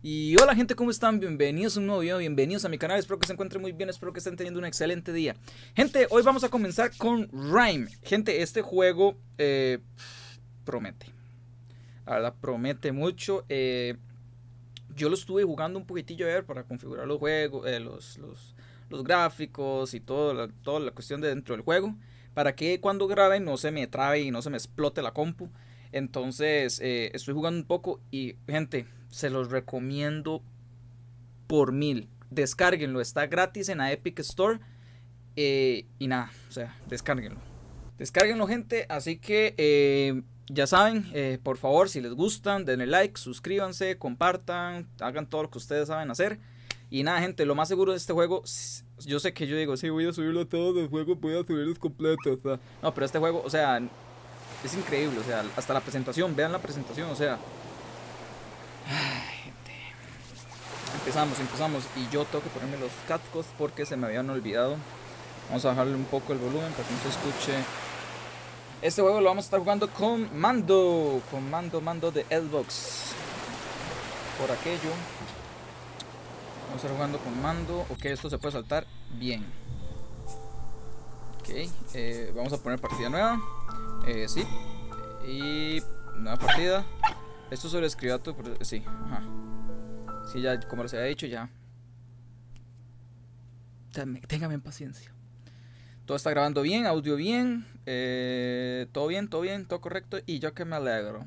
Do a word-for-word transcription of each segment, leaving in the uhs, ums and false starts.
Y hola gente, ¿cómo están? Bienvenidos a un nuevo video, bienvenidos a mi canal, espero que se encuentren muy bien, espero que estén teniendo un excelente día. Gente, hoy vamos a comenzar con Rime. Gente, este juego eh, promete, la verdad promete mucho. eh, Yo lo estuve jugando un poquitillo a ver para configurar los juegos, eh, los, los, los gráficos y todo la, toda la cuestión de dentro del juego, para que cuando grabe no se me trabe y no se me explote la compu. Entonces eh, estoy jugando un poco y gente, se los recomiendo por mil. Descárguenlo, está gratis en la Epic Store. Eh, y nada, o sea, descárguenlo. Descárguenlo gente, así que eh, ya saben, eh, por favor, si les gustan, denle like, suscríbanse, compartan, hagan todo lo que ustedes saben hacer. Y nada gente, lo más seguro de este juego, yo sé que yo digo, sí, voy a subirlo todo del juego, voy a subirlos completos. O sea, no, pero este juego, o sea, es increíble, o sea, hasta la presentación, vean la presentación, o sea. Ay, gente. Empezamos, empezamos, y yo tengo que ponerme los cascos porque se me habían olvidado. Vamos a bajarle un poco el volumen para que no se escuche. Este juego lo vamos a estar jugando con mando, con mando, mando de Xbox. Por aquello. Vamos a estar jugando con mando. Ok, esto se puede saltar bien. Ok, eh, vamos a poner partida nueva. Eh, sí. Y nueva partida. Esto sobre escribato, sí, ajá. Sí, ya, como les había dicho, ya. Ténganme paciencia. Todo está grabando bien, audio bien, eh, todo bien, todo bien, todo correcto. Y yo que me alegro.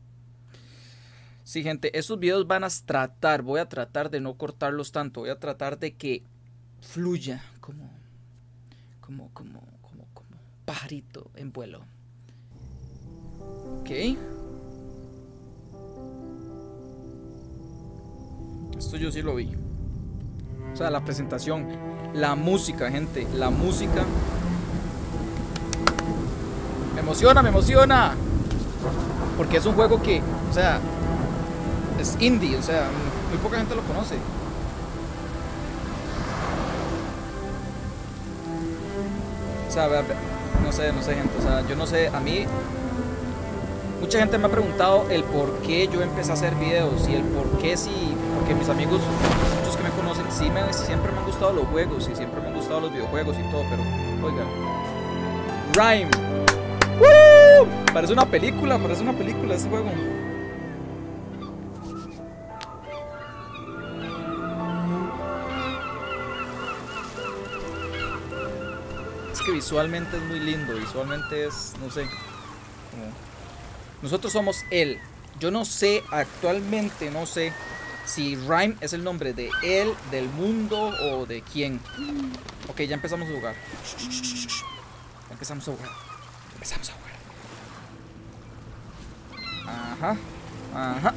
Sí, gente, estos videos van a tratar, voy a tratar de no cortarlos tanto. Voy a tratar de que fluya como, como, como, como, como pajarito en vuelo. Ok. Esto yo sí lo vi. O sea, la presentación, la música, gente, la música. Me emociona, me emociona. Porque es un juego que, o sea, es indie, o sea, muy poca gente lo conoce. O sea, no sé, no sé, gente, o sea, yo no sé, a mí mucha gente me ha preguntado el por qué yo empecé a hacer videos y el por qué sí, porque mis amigos, muchos que me conocen, sí me, siempre me han gustado los juegos y siempre me han gustado los videojuegos y todo, pero, oiga, Rime, ¡woo! Parece una película, parece una película este juego. Es que visualmente es muy lindo, visualmente es, no sé, como... Nosotros somos él. Yo no sé, actualmente no sé si Rime es el nombre de él, del mundo o de quién. Ok, ya empezamos a jugar. Ya empezamos a jugar. Empezamos a jugar. Ajá. Ajá.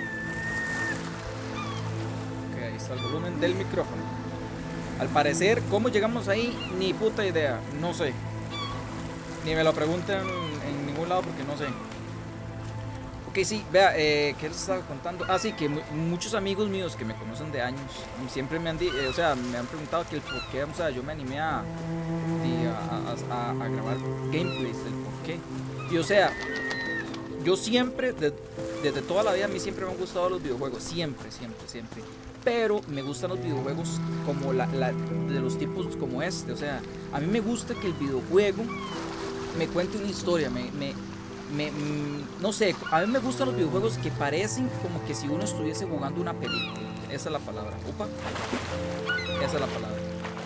Ok, ahí está el volumen del micrófono. Al parecer, ¿cómo llegamos ahí? Ni puta idea. No sé. Ni me lo pregunten en ningún lado porque no sé. Ok, sí, vea, eh, ¿qué les estaba contando? Ah, sí, que muchos amigos míos que me conocen de años siempre me han, di eh, o sea, me han preguntado que el por qué, o sea, yo me animé a, a, a, a grabar gameplays, el por qué. Y o sea, yo siempre, de, desde toda la vida, a mí siempre me han gustado los videojuegos, siempre, siempre, siempre. Pero me gustan los videojuegos como la, la, de los tipos como este, o sea, a mí me gusta que el videojuego me cuente una historia, me... me Me, mm, no sé, a mí me gustan los videojuegos que parecen como que si uno estuviese jugando una película. Esa es la palabra. Upa. Esa es la palabra.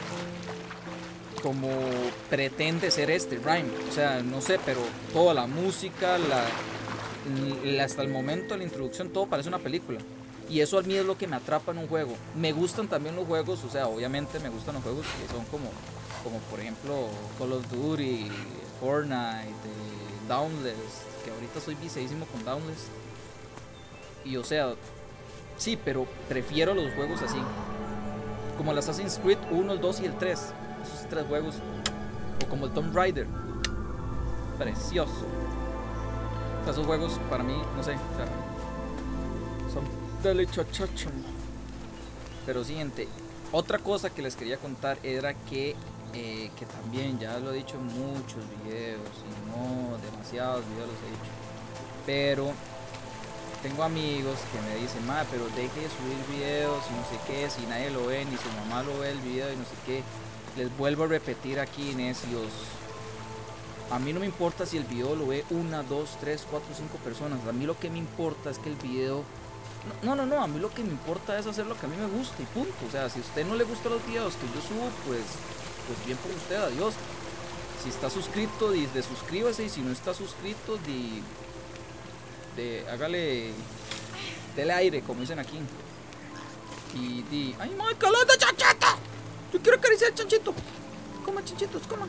Como pretende ser este Rime. O sea, no sé, pero toda la música, la, la, hasta el momento, la introducción, todo parece una película. Y eso a mí es lo que me atrapa en un juego. Me gustan también los juegos, o sea, obviamente me gustan los juegos que son como, como por ejemplo, Call of Duty, Fortnite, Dauntless, que ahorita soy viciadísimo con Dauntless. Y o sea, sí, pero prefiero los juegos así, como el Assassin's Creed uno, el dos y el tres. Esos tres juegos. O como el Tomb Raider. Precioso. O sea, esos juegos para mí, no sé, o sea, son deliciosos. Pero siguiente, otra cosa que les quería contar era que Eh, que también ya lo he dicho en muchos videos y no demasiados videos los he dicho, pero tengo amigos que me dicen, madre, pero deje de subir videos y no sé qué, si nadie lo ve, ni su mamá lo ve el video y no sé qué. Les vuelvo a repetir aquí, necios. A mí no me importa si el video lo ve una, dos, tres, cuatro, cinco personas. A mí lo que me importa es que el video... No, no, no, a mí lo que me importa es hacer lo que a mí me gusta y punto. O sea, si a usted no le gustan los videos que yo subo, pues, pues bien por usted, adiós. Si está suscrito, de, de suscríbase, y si no está suscrito, de, de hágale, dele aire, como dicen aquí. Y di, ay, my calota, chanchito. Yo quiero acariciar chanchito. Coman, chanchitos, coman.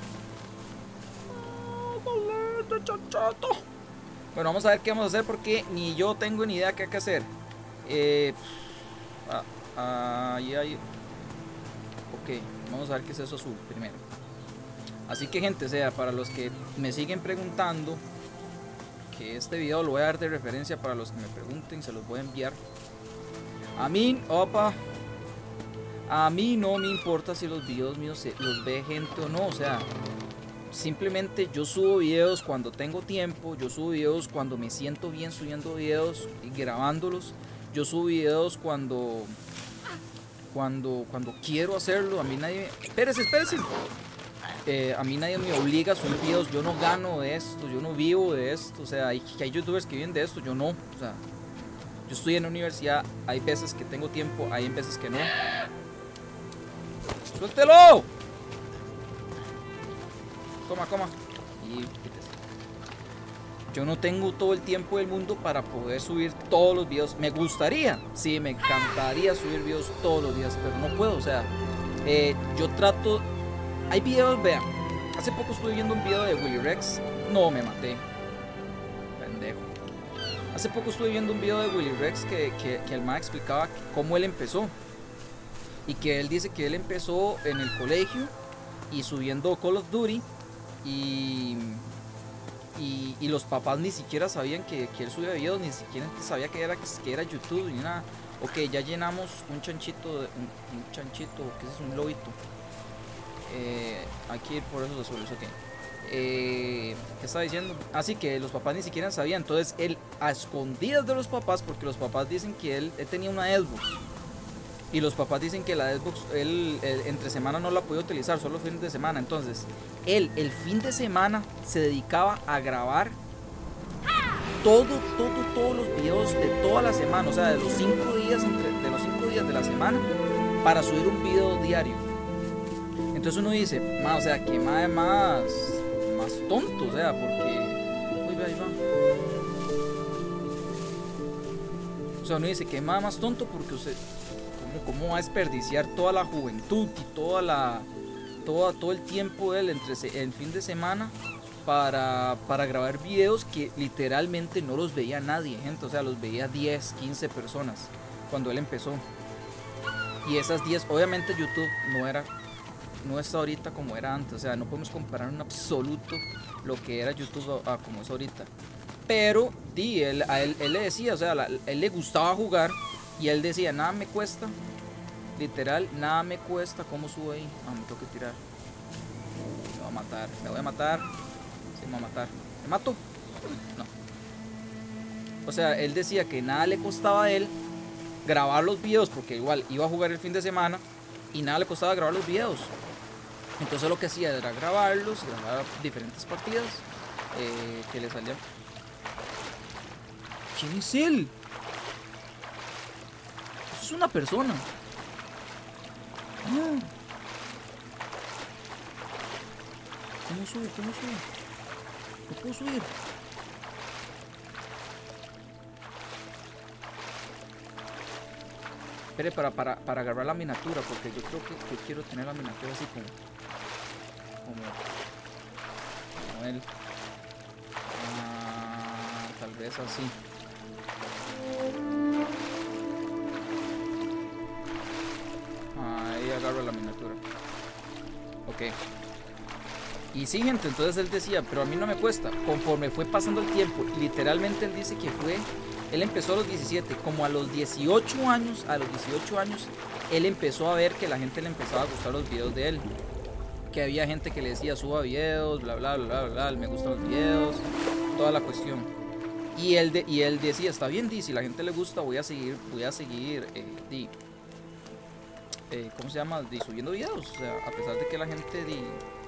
Chanchito. Bueno, vamos a ver qué vamos a hacer porque ni yo tengo ni idea qué hay que hacer. Eh, ah, ahí hay. Ok, vamos a ver qué es eso azul primero. Así que, gente, o sea, para los que me siguen preguntando, que este video lo voy a dar de referencia para los que me pregunten, se los voy a enviar. A mí, opa, a mí no me importa si los videos míos se, los ve gente o no, o sea, simplemente yo subo videos cuando tengo tiempo, yo subo videos cuando me siento bien subiendo videos y grabándolos, yo subo videos cuando, cuando, cuando quiero hacerlo. A mí nadie, espérese, espérese. Eh, a mí nadie me obliga a subir videos, yo no gano de esto, yo no vivo de esto, o sea, hay, hay youtubers que viven de esto, yo no, o sea, yo estoy en la universidad, hay veces que tengo tiempo, hay veces que no. ¡Suéltelo! Coma, coma. Y yo no tengo todo el tiempo del mundo para poder subir todos los videos. Me gustaría, sí, me encantaría subir videos todos los días, pero no puedo, o sea, eh, yo trato... Hay videos, vean, hace poco estuve viendo un video de Willy Rex, no me maté, pendejo. Hace poco estuve viendo un video de Willy Rex que, que, que el ma explicaba cómo él empezó. Y que él dice que él empezó en el colegio y subiendo Call of Duty y, y, y los papás ni siquiera sabían que, que él subía videos, ni siquiera sabía que era, que era YouTube ni nada. Ok, ya llenamos un chanchito, un, un chanchito, que es un lobito. Eh, hay que ir por esos azules, ok. Eh, ¿Qué estaba diciendo? Así que los papás ni siquiera sabían. Entonces él, a escondidas de los papás, porque los papás dicen que él, él tenía una Xbox, y los papás dicen que la Xbox él, él entre semana no la podía utilizar, solo fines de semana. Entonces él el fin de semana se dedicaba a grabar todo, todo, todos los videos de toda la semana, o sea, de los cinco días, entre, de los cinco días de la semana, para subir un video diario. Entonces uno dice, ma, o sea, que más, más, más tonto, o sea, porque... Uy, ahí va. O sea, uno dice que más, más tonto porque usted... ¿Cómo, cómo va a desperdiciar toda la juventud y toda la... Toda, todo el tiempo de él entre el fin de semana para, para grabar videos que literalmente no los veía nadie, gente? O sea, los veía diez, quince personas cuando él empezó. Y esas diez, obviamente YouTube no era... no es ahorita como era antes, o sea, no podemos comparar en absoluto lo que era YouTube a, a como es ahorita. Pero, di, él, a él, él le decía, o sea, a él le gustaba jugar y él decía, nada me cuesta, literal, nada me cuesta. ¿Cómo subo ahí? Ah, me tengo que tirar. Me voy a matar, me voy a matar, sí, me voy a matar. ¿Me mato? No. O sea, él decía que nada le costaba a él grabar los videos, porque igual iba a jugar el fin de semana y nada le costaba grabar los videos. Entonces lo que hacía era grabarlos, grabar diferentes partidas eh, que le salían. ¿Quién es él? Eso es una persona. Ah. ¿Cómo sube? ¿Cómo sube? No puedo subir. Espere, para, para, para agarrar la miniatura, porque yo creo que, que quiero tener la miniatura así como... Como... Como él. Ah, tal vez así. Ahí agarro la miniatura. Ok. Y sí, gente, entonces él decía, pero a mí no me cuesta. Conforme fue pasando el tiempo, literalmente él dice que fue... Él empezó a los diecisiete, como a los dieciocho años, a los dieciocho años, él empezó a ver que la gente le empezaba a gustar los videos de él. Que había gente que le decía, suba videos, bla, bla, bla, bla, bla, me gustan los videos, toda la cuestión. Y él, de, y él decía, está bien, di, si la gente le gusta, voy a seguir, voy a seguir, eh, di, eh, ¿cómo se llama? Di, subiendo videos. O sea, a pesar de que la gente, di,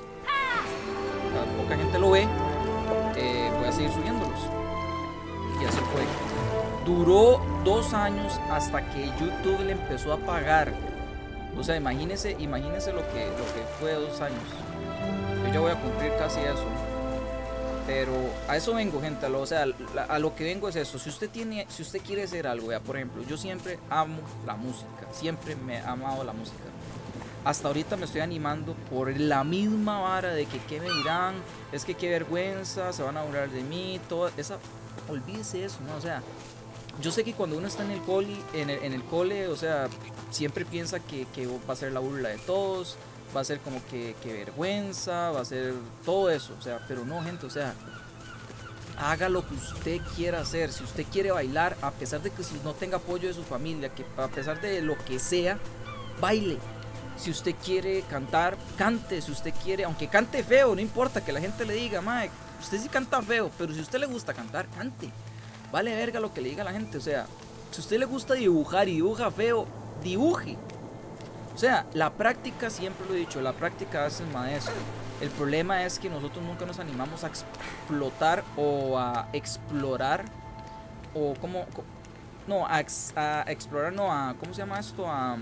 la poca gente lo ve, eh, voy a seguir subiéndolos. Y así fue. Duró dos años hasta que YouTube le empezó a pagar. O sea, imagínese, imagínese lo que, lo que fue dos años. Yo ya voy a cumplir casi eso. Pero a eso vengo, gente. A lo, o sea, a lo que vengo es eso. Si usted tiene, si usted quiere hacer algo, vea, por ejemplo, yo siempre amo la música. Siempre me he amado la música. Hasta ahorita me estoy animando por la misma vara de que qué me dirán, es que qué vergüenza, se van a burlar de mí, toda esa, olvídese eso, ¿no? O sea, yo sé que cuando uno está en el cole, en el, en el cole, o sea, siempre piensa que, que va a ser la burla de todos, va a ser como que, que vergüenza, va a ser todo eso, o sea, pero no, gente, o sea, haga lo que usted quiera hacer. Si usted quiere bailar, a pesar de que no tenga apoyo de su familia, que a pesar de lo que sea, baile. Si usted quiere cantar, cante. Si usted quiere, aunque cante feo, no importa que la gente le diga, mae, usted sí canta feo, pero si a usted le gusta cantar, cante. Vale verga lo que le diga la gente. O sea, si a usted le gusta dibujar y dibuja feo, dibuje. O sea, la práctica, siempre lo he dicho, la práctica hace el maestro. El problema es que nosotros nunca nos animamos a explotar o a explorar o como, no, a, a explorar, no, a, ¿cómo se llama esto? A...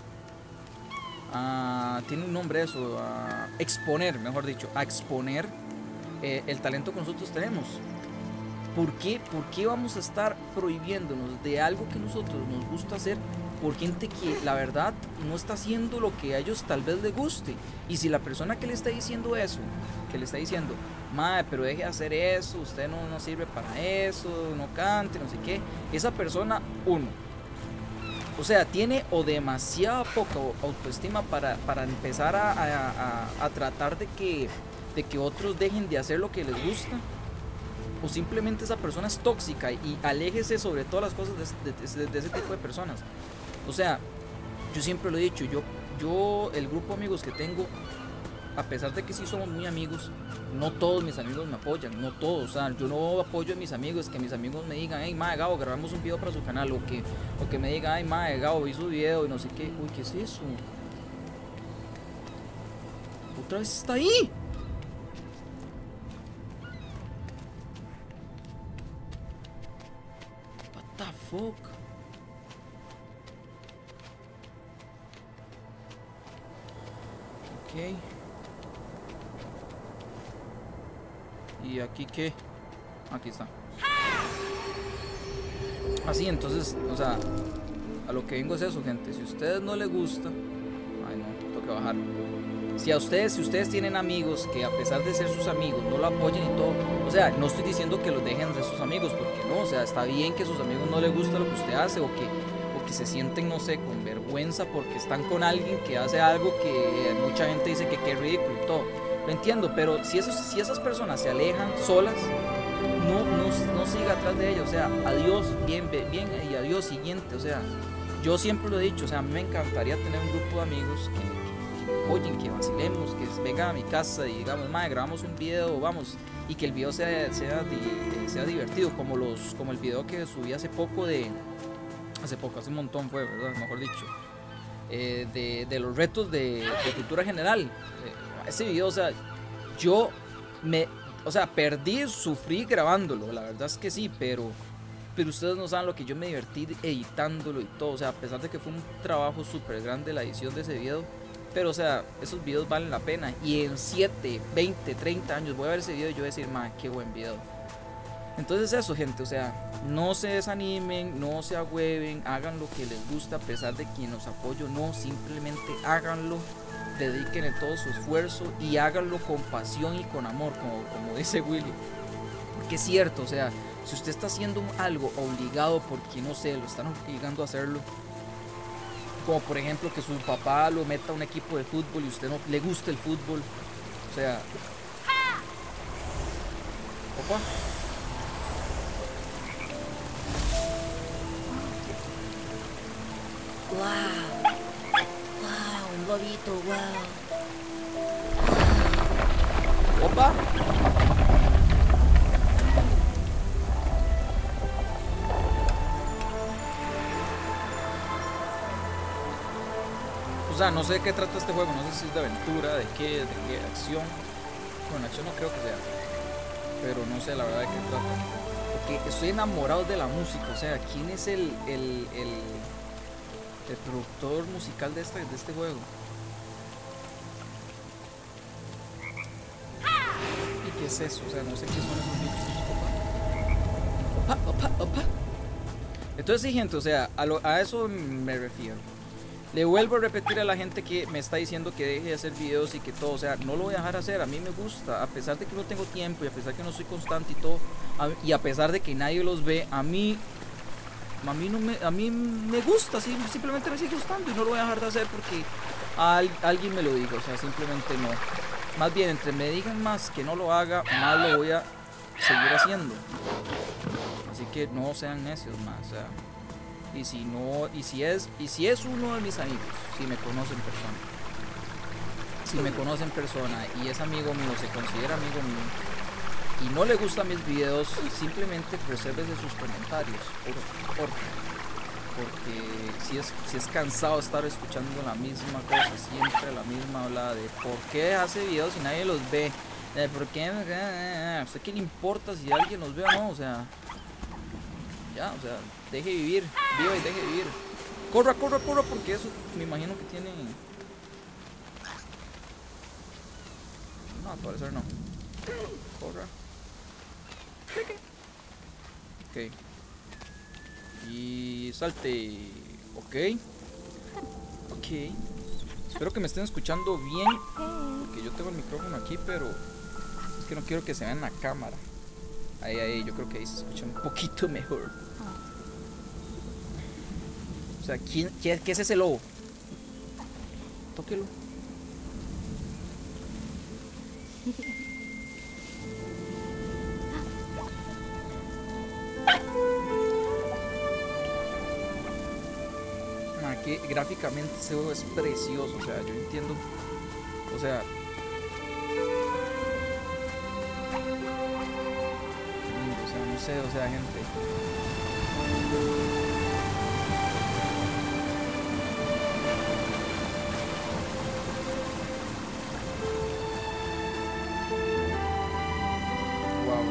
Uh, tiene un nombre eso, a uh, exponer, mejor dicho, a exponer eh, el talento que nosotros tenemos. ¿Por qué? ¿Por qué vamos a estar prohibiéndonos de algo que nosotros nos gusta hacer por gente que la verdad no está haciendo lo que a ellos tal vez les guste? Y si la persona que le está diciendo eso, que le está diciendo, madre, pero deje de hacer eso, usted no, no sirve para eso, no cante, no sé qué, esa persona, uno, o sea, tiene o demasiada poca autoestima para, para empezar a, a, a, a tratar de que, de que otros dejen de hacer lo que les gusta, o simplemente esa persona es tóxica, y aléjese sobre todas las cosas de, de, de, de ese tipo de personas. O sea, yo siempre lo he dicho, yo, yo el grupo de amigos que tengo, a pesar de que sí somos muy amigos, no todos mis amigos me apoyan, no todos, o sea, yo no apoyo a mis amigos, que mis amigos me digan, hey, mae, Gabo, grabamos un video para su canal, o que, o que me digan, hey, mae, Gabo, vi su video y no sé qué. Uy, ¿qué es eso? Otra vez está ahí. What the fuck? Ok. ¿Y aquí qué? Aquí está. Así, entonces, o sea, a lo que vengo es eso, gente. Si a ustedes no les gusta, ay no, tengo que bajar. Si a ustedes, si ustedes tienen amigos que a pesar de ser sus amigos no lo apoyen y todo, o sea, no estoy diciendo que los dejen de sus amigos, porque no, o sea, está bien que a sus amigos no les gusta lo que usted hace, o que, o que se sienten, no sé, con vergüenza porque están con alguien que hace algo que mucha gente dice que qué ridículo y todo. Lo entiendo, pero si, esos, si esas personas se alejan solas, no, no, no siga atrás de ellas. O sea, adiós, bien, bien y adiós, siguiente. O sea, yo siempre lo he dicho, o sea, a mí me encantaría tener un grupo de amigos que, que, que oyen, que vacilemos, que vengan a mi casa y digamos, madre, grabamos un video, vamos, y que el video sea, sea, sea divertido, como, los, como el video que subí hace poco de, hace poco, hace un montón fue, ¿verdad? Mejor dicho, eh, de, de los retos de, de cultura general. Eh, ese video, o sea, yo me, o sea, perdí, sufrí grabándolo, la verdad es que sí, pero, pero ustedes no saben lo que yo me divertí editándolo y todo, o sea, a pesar de que fue un trabajo súper grande la edición de ese video, pero, o sea, esos videos valen la pena, y en siete, veinte, treinta años voy a ver ese video y yo voy a decir, man, qué buen video. Entonces eso, gente, o sea, no se desanimen, no se agüeven, hagan lo que les gusta a pesar de quien los apoyo, no, simplemente háganlo, dedíquenle todo su esfuerzo y háganlo con pasión y con amor, como, como dice Willy, porque es cierto, o sea, si usted está haciendo algo obligado porque, no sé, lo están obligando a hacerlo, como por ejemplo que su papá lo meta a un equipo de fútbol y usted no le gusta el fútbol, o sea, opa, wow, wow, un lobito, wow. Opa. O sea, no sé de qué trata este juego, no sé si es de aventura, de qué, de qué acción. Bueno, acción no creo que sea, pero no sé la verdad de qué trata. Porque estoy enamorado de la música, o sea, ¿quién es el, el, el, el productor musical de este, de este juego? ¿Y qué es eso? O sea, no sé qué son esos bichos. Opa, opa, opa, opa. Entonces sí, gente, o sea, a, lo, a eso me refiero. Le vuelvo a repetir a la gente que me está diciendo que deje de hacer videos y que todo, o sea, no lo voy a dejar hacer, a mí me gusta, a pesar de que no tengo tiempo y a pesar de que no soy constante y todo, a, y a pesar de que nadie los ve, a mí, a mí, no me, a mí me gusta, sí, simplemente me sigue gustando y no lo voy a dejar de hacer porque a, a alguien me lo diga, o sea, simplemente no. Más bien, entre me digan más que no lo haga, más lo voy a seguir haciendo. Así que no sean necios más, o sea. Y si no, y si es, y si es uno de mis amigos, si me conoce en persona, si me conoce en persona y es amigo mío, se considera amigo mío y no le gustan mis videos, simplemente resérvese sus comentarios, por, por, porque si es, si es cansado estar escuchando la misma cosa, siempre la misma hablada de por qué hace videos y nadie los ve, eh, por qué, a usted qué le importa si alguien los ve o no, o sea. Ya, o sea, deje vivir, viva y deje vivir. Corra, corra, corra, porque eso me imagino que tiene. No, al parecer no. Corra. Ok. Y salte. Ok. Ok. Espero que me estén escuchando bien. Porque yo tengo el micrófono aquí, pero es que no quiero que se vea en la cámara. Ahí, ahí, yo creo que ahí se escucha un poquito mejor. O sea, ¿quién, qué, ¿qué es ese lobo? Tóquelo. Ah, que gráficamente ese juego es precioso, o sea, yo entiendo. O sea, o sea, no sé, o sea, gente. Wow,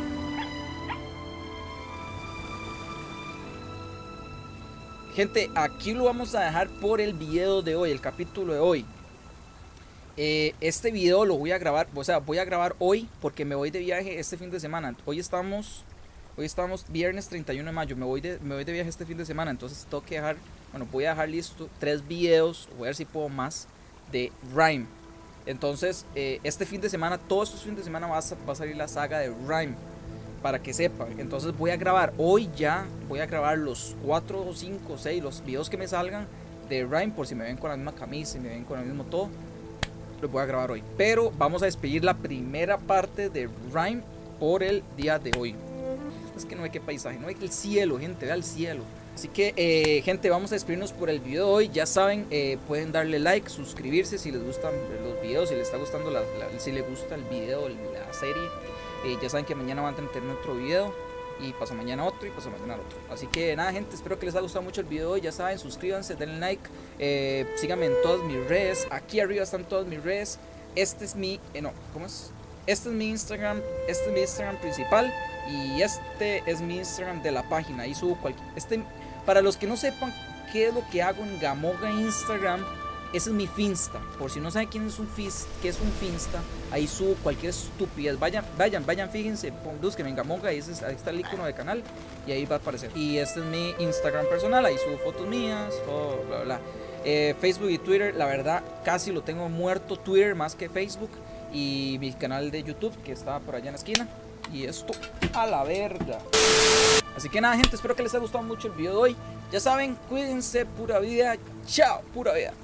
gente, aquí lo vamos a dejar por el video de hoy, el capítulo de hoy. Eh, este video lo voy a grabar, o sea, voy a grabar hoy porque me voy de viaje este fin de semana. Hoy estamos, hoy estamos viernes treinta y uno de mayo, me voy de, me voy de viaje este fin de semana, entonces tengo que dejar, bueno, voy a dejar listo tres videos, voy a ver si puedo más, de Rime. Entonces, eh, este fin de semana, todos estos fines de semana va a, va a salir la saga de Rime, para que sepan. Entonces voy a grabar hoy ya, voy a grabar los cuatro o cinco o seis, los videos que me salgan de Rime, por si me ven con la misma camisa, si me ven con el mismo todo. Lo voy a grabar hoy, pero vamos a despedir la primera parte de Rime por el día de hoy. Es que no hay que paisaje, no hay que el cielo, gente, vea el cielo. Así que, eh, gente, vamos a despedirnos por el video de hoy. Ya saben, eh, pueden darle like, suscribirse si les gustan los videos, si les está gustando, la, la, si les gusta el video, la serie. Eh, ya saben que mañana van a tener otro video. Y paso mañana otro y paso mañana otro. Así que nada, gente, espero que les haya gustado mucho el video de hoy. Ya saben, suscríbanse, denle like, eh, síganme en todas mis redes. Aquí arriba están todas mis redes. Este es mi, eh, no, ¿cómo es? Este es mi Instagram, este es mi Instagram principal. Y este es mi Instagram de la página. Ahí subo cualquier, este, para los que no sepan qué es lo que hago en Gamoga Instagram, ese es mi Finsta. Por si no saben quién es un fist, qué es un Finsta, ahí subo cualquier estupidez. Vayan, vayan, vayan, fíjense, busquen en Gamoga, ahí, es, ahí está el icono de canal y ahí va a aparecer. Y este es mi Instagram personal, ahí subo fotos mías, todo, bla, bla. Eh, Facebook y Twitter, la verdad, casi lo tengo muerto, Twitter más que Facebook. Y mi canal de YouTube, que está por allá en la esquina. Y esto a la verga. Así que nada, gente, espero que les haya gustado mucho el video de hoy. Ya saben, cuídense, pura vida. Chao, pura vida.